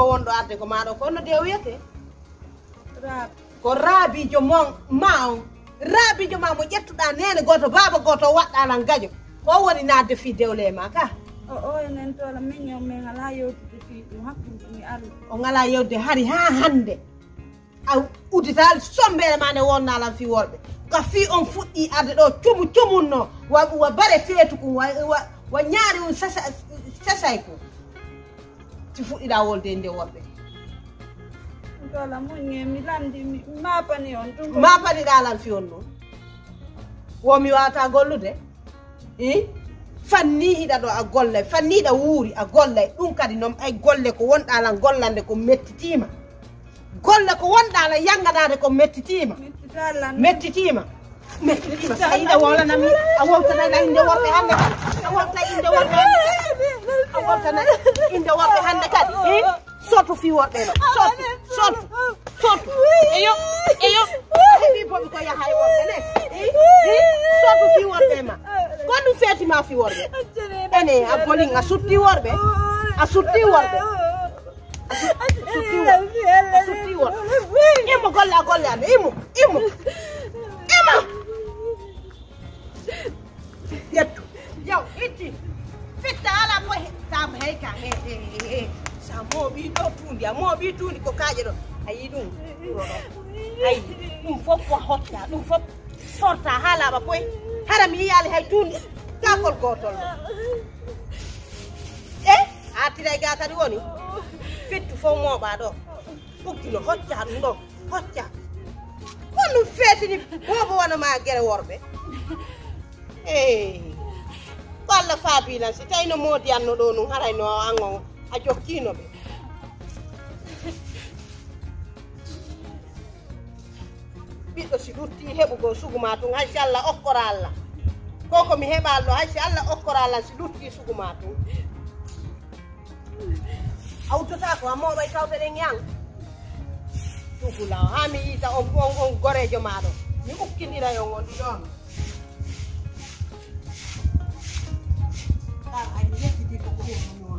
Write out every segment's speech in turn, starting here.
o wondo arde ko maɗo ko no de wiyete Rab. ko raabijo mon ma on raabijo ma mo ƴettuɗa nene goto baba goto waɗɗalan gaƴo ko woni nadde fi dewle ma ka O enen tola min men ala yewtude fi ɗum hakkude mi aru. o ngala yewde hari ha hande a udital sombere ma nde wonnalan fi worɓe ka fi on fuɗɗi arde ɗo cumunno wa bare feetu kum wa ñaari on sasay ko ti fuɗɗiɗa wolde nde worɓe Tola munye mi landi mi mapani on ɗum. mapaniɗa lan fi on noon womi wawata gollude fanni hiɗa ɗo a gollay fanniɗa wuuri a gollay ɗum kadi noon ay golle ko wonɗalan gollande ko mettitima golle ko wonɗalan yanganade ko mettitima mettitima sa yiɗa wolanami a wowtana inde worɓe hande kadi a wowta inde worɓe a wowtana inde worɓe hande kadi soto fi worɓe no soto eyo heeɓi boɓi ko yaha e worɓe ne soto fi worɓe ma ko ɗum feetima fi worɓe ene a bolin a sutti worɓe a sutti worɓe imo golle a golle ande imo ƴettu yaw itti fitta ala ko tam hey ka he sa mooɓi ɗo tundi a mooɓi tundi ko kaaƴe ɗo a yi ɗum ɗo ayi ɗum fof ko hotta ɗum fof sorta ha laaɓa koy hara mi yiyali hay tundi gakol gotol ɗo a tiray ga kadi woni fittu fof mooɓa ɗo ɓuggino hocca ɗum ɗo hocca kon ɗum feetini bobo wonama guere worɓe ko Allah faabinan si tawi no moodi anno ɗo num harayno an a jokkino ɓe ɓiɗɗo si ɗutti heɓugo suguma tun haysi Allah okkora Allah ko komi heɓalɗo haysi Allah okkora Allah si ɗutti suguma tun a uddota ko a moɓay tawteɗen yang tugulaw ha mi yiita on gorejo maɗo mi ukkidira yon on ɗiɗon ay mi yettidi ko ko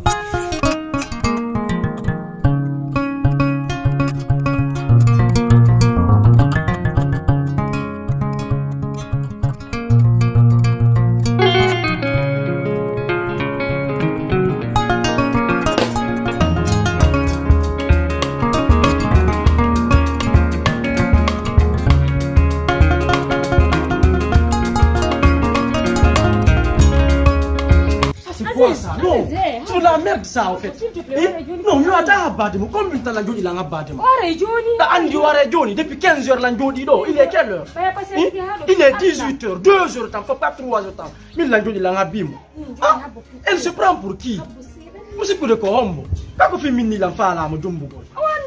merde ça en fait. Non, mi wata abademo. Combien de temps la jodi la abademo? Ore joni. Da andi ware joni depuis 15 h la jodi do. Il est quelle heure? Il est 18 h, 2 h temps, faut pas 3 h temps. Mais la jodi la abimo. Elle se prend pour qui? Musi pour de ko hombo. Kako fi minni la fa la mo jombo ko.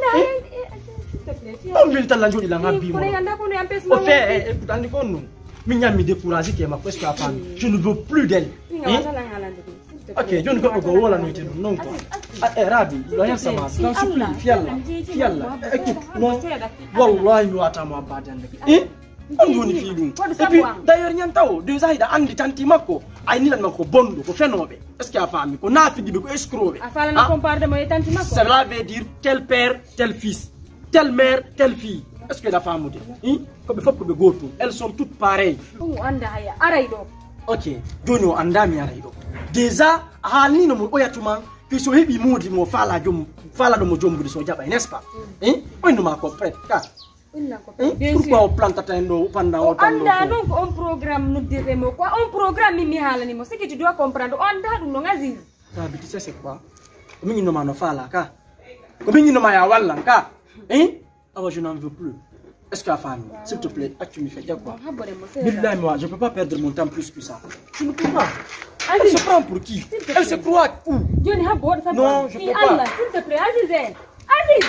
Combien de temps la jodi la abimo? Au fait, écoute, andi ko non. Mi nyami décourager que ma presque femme. Je ne veux plus d'elle. Ok, je ne peux pas go wala no tenu non quoi. Rabi, rien ça marche. Non supplie, fialla. Écoute, non. Wallahi no atama badande. Andoni fi dum. Et puis d'ailleurs nyantao, deux aida andi tanti makko. Ay ni lan makko bondo ko fenobe. Est-ce qu'il a famille ko na fi dibe ko escrobe. Afala na compare de moy tanti makko. Cela veut dire tel père, tel fils, telle mère, telle fille. Est-ce que la femme dit? Comme il faut que go to. Elles sont toutes pareilles. Anda haya araydo. Ok, joni o andami araydo. Déjà, halni no mo oyatuma que so hebi modi mo fala do mo jombude so jaba, n'est-ce pas? On ne m'a compris. Pourquoi on plante atendo pendant autant de temps? Anda donc on programme nous diremo quoi? On programme mi halani mo. Ce que tu dois comprendre, anda dum no ngaziz. Rabi, tu sais c'est quoi? Mingi no mano fala ka. Mingi no ma ya wallan ka. Alors je n'en veux plus. Est-ce que la femme, s'il te plaît, tu me fais quoi? Billahi moi, je ne peux pas perdre mon temps plus que ça. Je ne peux pas. Elle se prend pour qui? Elle se croit où? Non, je ne peux pas. S'il te plaît, Aziz. Aziz.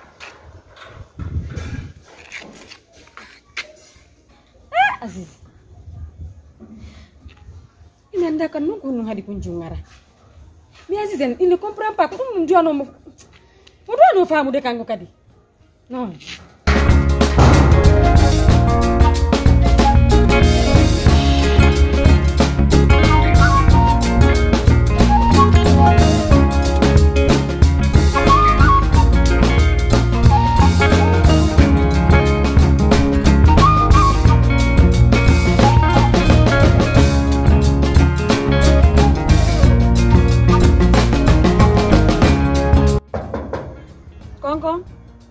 Aziz. Il n'a qu'à nous qu'on a dit qu'on joue. Mais Aziz, il ne comprend pas. Comment nous doit nos femmes de Kango Kadi? Non. Kongkong.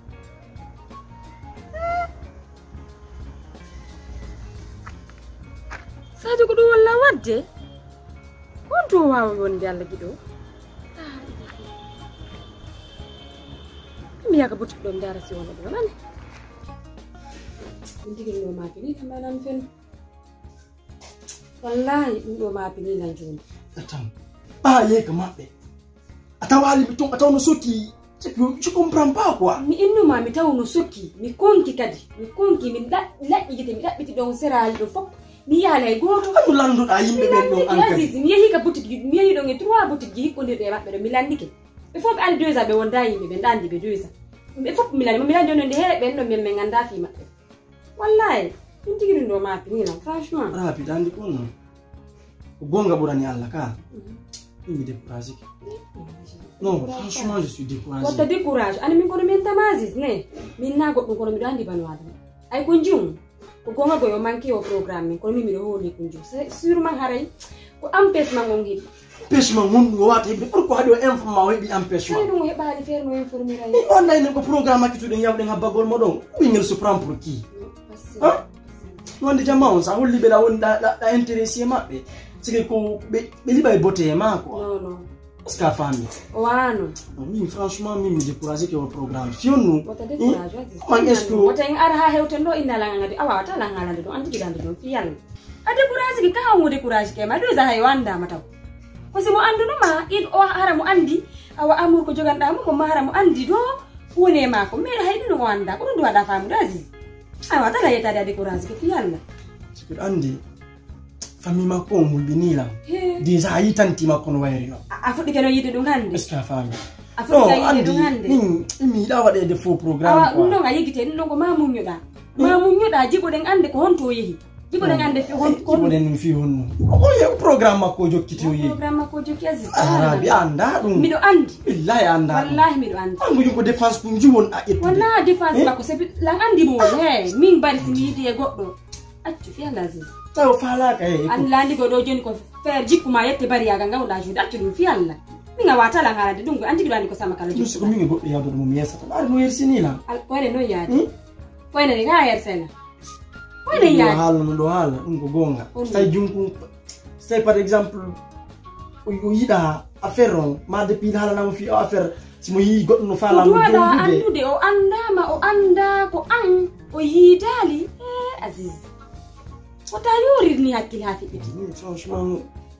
Sadio ko do walla wadde. Kon to wawi wonde Allah gido. Mi yaga butik dom dara si wona do mane. Ndigi no ma pini kamanan fen. Wallahi ndo ma pini nan joni. Atam. Ba ye ka mabbe. Atawali bitung ataw no soki. Je comprends pas quoi. Mi inno ma mi taw no soki, mi konki kadi. Mi konki mi laddi gite mi dabbiti don serali do fop. Mi yalay goto. Anu landu da yimbe ben do anka. Mi yehi ka butik mi yehi don e 3 butik gi ko de mabbe do mi landike. Be fop an 2 ans be wonda yimbe be ndandi be 2 ans. Be fop mi landi on de here ben do men me nganda fi mabbe. Wallahi, tigi ndo ma pini na franchement. Rapi dandi ko no. Gonga burani Allah ka. Mi découragé. Non, franchement, je suis découragé. Wata décourage. Ani mi kono men tamazis ne. Min na go kono mi dandi banu adam. Ay ko njum. Ko gonga go yo manki o programme ko mi do holi ko njum. C'est sûrement haray ko empêchement ngongi. Empêchement ngongi wata hebi pourquoi do information hebi empêchement. Ay no heba di faire no informer ay. On a une programme ki tudde yawde ngabagol modon. Mi ngel se prend pour qui? Hein? Non de jama on sa holli be la won da intéressé mabbe. C'est ko be liba e boté ma quoi. Non. Est-ce que famille? Wano. Oui, franchement, mi découragé que le programme. Si on nous. Wata découragé. Man est-ce que wata en ara ha hewtendo ina la ngadi awa wata la ngala do anti gidande do fi yalla. A découragé ki ka mo découragé ke ma do za hay wanda mataw. Ko si mo andu no ma in o hara mo andi awa amur ko joganda mo ma hara mo andi do wone ma ko me hay no wanda ko do wada famu dazi. Ay wata la yeta da découragé ke fi yalla. C'est que andi famille ma ko mulbinila déjà yitanti ma kono wayri afudi keno yide dum hande est-ce que famille afudi yide dum hande mi da wade de faux programme quoi ndo nga yigite ndo ko ma munyoda jibo den ande ko honto yehi jibo den ande fi hon ko den fi hon o ye programme ko jokkiti o yehi programme ko jokki aziz arabi anda dum mido andi billahi anda wallahi mido andi angu ko défense ko jiwon a etti wallahi défense ba ko sebi lang andi mo he min bari si yidi e goddo accu fi anda aziz taw fala kay an landi go do joni ko fer jikuma yette bari yaga ngawda jude accu dum fi alla mi nga wata la ngala de dungu andi do andi ko sama kala jikko mi ngi goddo yado mum yesata ar no yersini la al ko no yaadi ko ne ga yersena ko ne yaadi halu ndo hala ngo gonga tay junku c'est par exemple o yida affaire on ma depuis hala na fi affaire si mo yi goddo no fala mo andude o andama o anda ko an o yidali aziz wata yori ni hakil hafi biti franchement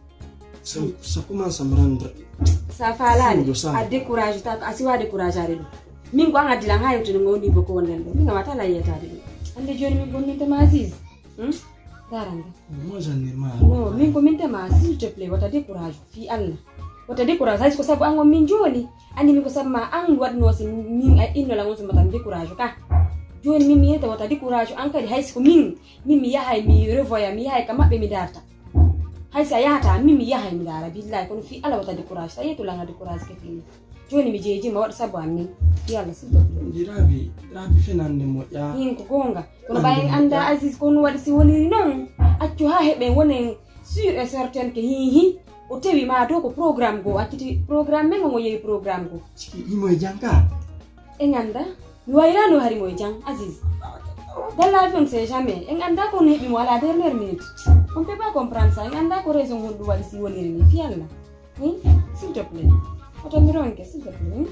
ça commence à me rendre ça falani a décourage ta asiwa décourage ari do min ko an adila ngayo to ngoni boko wonen do min wata la yeta de ande joni min gonni te ma aziz daranga moi j'en ai marre non min ko min te ma s'il te plaît wata décourage fi Allah wata décourage hay ko sabu an min joni ani min ko sabma an wadno si min ay inno la ngon mata décourage ka joni min mi yeta wata décourage an kadi hay ko min mi yahay mi revoya mi yahay ka mabbe mi darta hay sa yata min mi yahay mi dara billahi kono fi Allah wata décourage ta yeto la nga décourage ke fi joni mi jeji ma wada sabu amin yalla sito dirabi fenande mo ya hin ko gonga kono bayen anda aziz kono wadi si woni non accu ha hebe wonen sur et certain ke hi o tewi ma do ko programme go akiti programme men ngo yeyi programme go imo janka en anda mi wayrano hari mo jang aziz dans la vie on sait jamais en anda ko ne bi mo ala dernière minute on peut pas comprendre ça en anda ko raison gondu wadi si woni ni fi yalla s'il te plaît autant me ronke s'il te plaît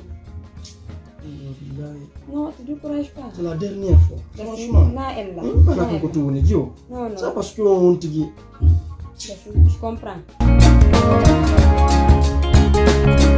non tu décourages pas c'est la dernière fois franchement na ella pas ko to woni dio non ça parce que on tigi je comprends